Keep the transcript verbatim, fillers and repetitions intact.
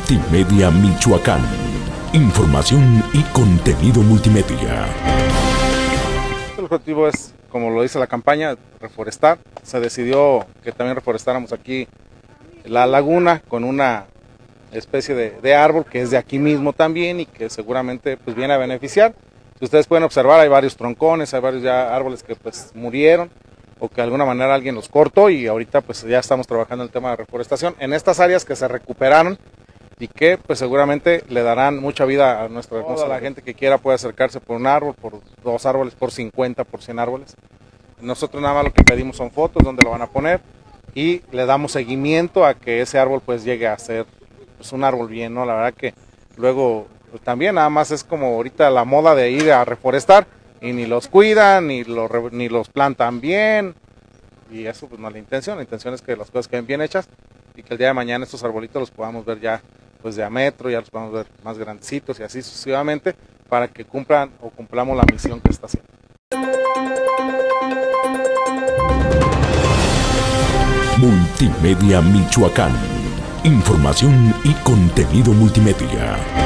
Multimedia Michoacán. Información y contenido multimedia. El objetivo es, como lo dice la campaña, reforestar. Se decidió que también reforestáramos aquí la laguna con una especie de, de árbol que es de aquí mismo también y que seguramente pues viene a beneficiar. Si ustedes pueden observar, hay varios troncones, hay varios ya árboles que pues murieron o que de alguna manera alguien los cortó, y ahorita pues ya estamos trabajando en el tema de reforestación en estas áreas que se recuperaron y que pues seguramente le darán mucha vida a nuestra hermosa. La gente que quiera puede acercarse por un árbol, por dos árboles, por cincuenta, por cien árboles. Nosotros nada más lo que pedimos son fotos donde lo van a poner y le damos seguimiento a que ese árbol pues llegue a ser pues un árbol bien, ¿no? La verdad que luego pues, también nada más es como ahorita la moda de ir a reforestar y ni los cuidan, ni, lo, ni los plantan bien, y eso pues no es la intención. La intención es que las cosas queden bien hechas y que el día de mañana estos arbolitos los podamos ver ya pues de a metro, ya los podamos ver más grandecitos y así sucesivamente, para que cumplan o cumplamos la misión que está haciendo. Multimedia Michoacán. Información y contenido multimedia.